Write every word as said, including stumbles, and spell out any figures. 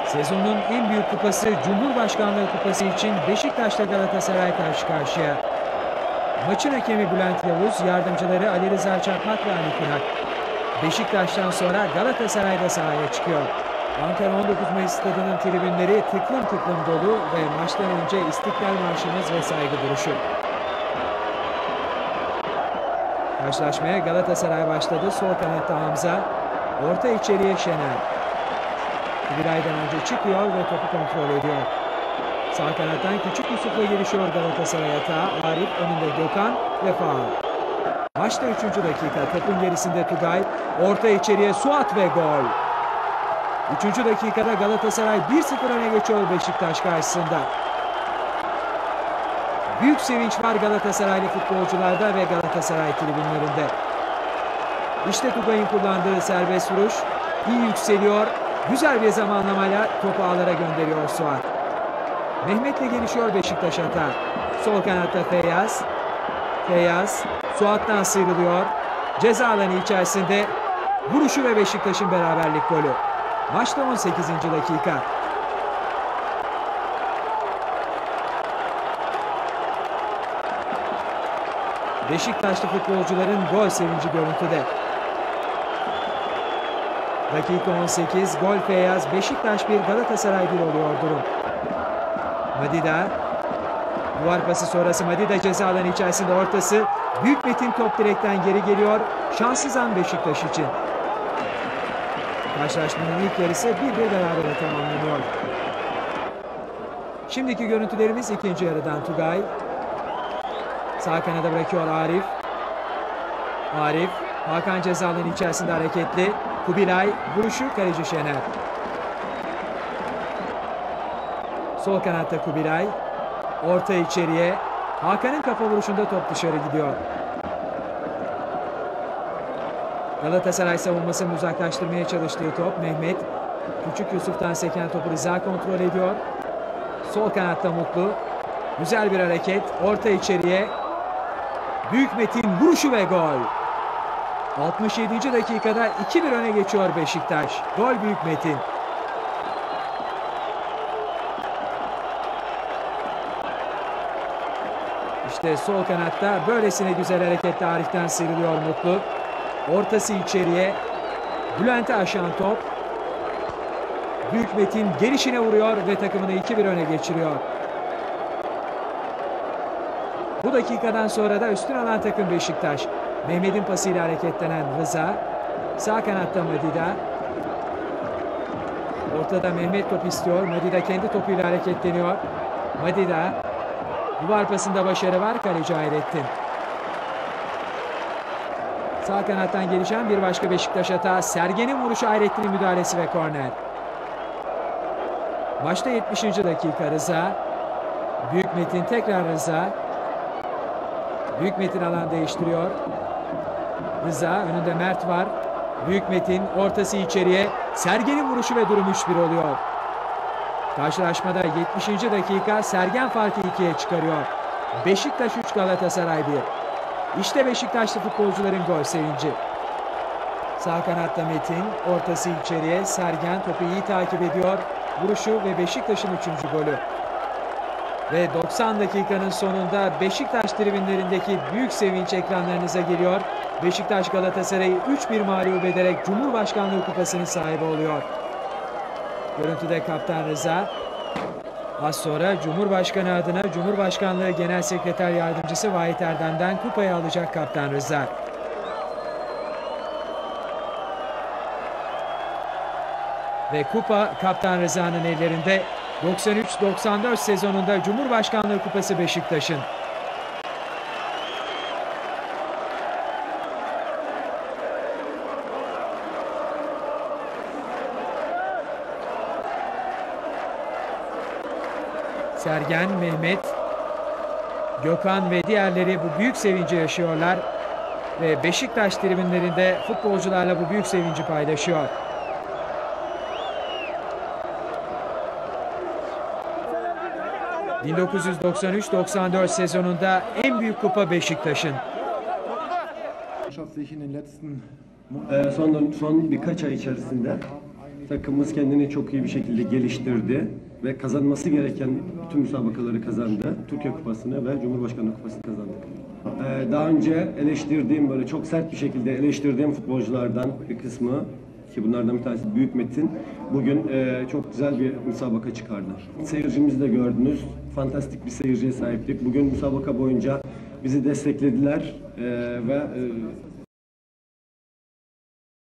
Sezonun en büyük kupası Cumhurbaşkanlığı Kupası için Beşiktaş'ta Galatasaray karşı karşıya. Maçın hakemi Bülent Yavuz, yardımcıları Ali Rıza Çakmak ve Ali Kınak. Beşiktaş'tan sonra Galatasaray'da sahaya çıkıyor. Ankara on dokuz Mayıs stadının tribünleri tıklım tıklım dolu ve maçtan önce İstiklal Marşımız ve saygı duruşu. Karşılaşmaya Galatasaray başladı. Sol kanatta Hamza, orta içeriye Şener. Kubilay'dan önce çıkıyor ve topu kontrol ediyor. Sağ kanattan Küçük Yusuf'la gelişiyor Galatasaray atağı. Arif önünde Gökhan ve faul. Maçta üçüncü dakika, topun gerisinde Tugay, orta içeriye Suat ve gol. üçüncü dakikada Galatasaray bir sıfır öne geçiyor Beşiktaş karşısında. Büyük sevinç var Galatasaraylı futbolcularda ve Galatasaray tribünlerinde. İşte Tugay'ın kullandığı serbest vuruş. İyi yükseliyor. Güzel bir zamanlamayla topu ağlara gönderiyor Suat. Mehmet'le gelişiyor Beşiktaş atağı. Sol kanatta Feyyaz. Feyyaz Suat'tan sıyrılıyor. Ceza alanı içerisinde vuruşu ve Beşiktaş'ın beraberlik golü. Maçta on sekizinci dakika. Beşiktaşlı futbolcuların gol sevinci görüntüde. Dakika on sekiz, gol Feyyaz, Beşiktaş bir Galatasaray bir oluyor durum. Madida, duvar pası sonrası Madida ceza alanı içerisinde ortası. Büyük Metin top direkten geri geliyor. Şanssız an Beşiktaş için. Karşılaşmanın ilk yarısı bir bir berabere tamamlanıyor. Şimdiki görüntülerimiz ikinci yarıdan. Tugay sağ kanada bırakıyor Arif. Arif, Hakan ceza alanı içerisinde hareketli. Kubilay, vuruşu kaleci Şener. Sol kanatta Kubilay. Orta içeriye. Hakan'ın kafa vuruşunda top dışarı gidiyor. Galatasaray savunmasını uzaklaştırmaya çalıştığı top. Mehmet, Küçük Yusuf'tan seken topu Rıza kontrol ediyor. Sol kanatta Mutlu. Güzel bir hareket. Orta içeriye. Büyük Metin vuruşu ve gol. altmış yedinci dakikada iki bir öne geçiyor Beşiktaş. Gol Büyük Metin. İşte sol kanatta böylesine güzel hareketle Arif'ten sıyrılıyor Mutlu. Ortası içeriye. Bülent'e aşan top. Büyük Metin gelişine vuruyor ve takımını iki bir öne geçiriyor. Bu dakikadan sonra da üstün alan takım Beşiktaş. Mehmet'in pasıyla hareketlenen Rıza. Sağ kanatta Madida. Ortada Mehmet top istiyor. Madida kendi topuyla hareketleniyor. Madida. Duvar pasında başarı var. Kaleci Hayrettin. Sağ kanattan gelişen bir başka Beşiktaş hata. Sergen'in vuruşu, Hayrettin'in müdahalesi ve korner. Maçta yetmişinci dakika Rıza. Büyük Metin tekrar Rıza. Büyük Metin alan değiştiriyor. Rıza, önünde Mert var. Büyük Metin ortası içeriye. Sergen'in vuruşu ve durum üç bir oluyor. Karşılaşmada yetmişinci dakika Sergen farkı ikiye çıkarıyor. Beşiktaş üç, Galatasaray bir. İşte Beşiktaşlı futbolcuların gol sevinci. Sağ kanatta Metin, ortası içeriye. Sergen topu iyi takip ediyor. Vuruşu ve Beşiktaş'ın üçüncü golü. Ve doksan dakikanın sonunda Beşiktaş tribünlerindeki büyük sevinç ekranlarınıza geliyor. Beşiktaş Galatasaray'ı üç bir mağlup ederek Cumhurbaşkanlığı Kupası'nın sahibi oluyor. Görüntüde Kaptan Rıza. Az sonra Cumhurbaşkanı adına Cumhurbaşkanlığı Genel Sekreter Yardımcısı Vahit Erdem'den kupayı alacak Kaptan Rıza. Ve kupa Kaptan Rıza'nın ellerinde. doksan üç doksan dört sezonunda Cumhurbaşkanlığı Kupası Beşiktaş'ın. Sergen, Mehmet, Gökhan ve diğerleri bu büyük sevinci yaşıyorlar. Ve Beşiktaş tribünlerinde futbolcularla bu büyük sevinci paylaşıyor. bin dokuz yüz doksan üç doksan dört sezonunda en büyük kupa Beşiktaş'ın. Son, son birkaç ay içerisinde Takımımız kendini çok iyi bir şekilde geliştirdi ve kazanması gereken bütün müsabakaları kazandı. Türkiye Kupası'nı ve Cumhurbaşkanlığı Kupası'nı kazandık. Ee, daha önce eleştirdiğim, böyle çok sert bir şekilde eleştirdiğim futbolculardan bir kısmı, ki bunlardan bir tanesi Büyük Metin, bugün e, çok güzel bir müsabaka çıkardı. Seyircimizi de gördünüz. Fantastik bir seyirciye sahiptik. Bugün müsabaka boyunca bizi desteklediler e, ve e,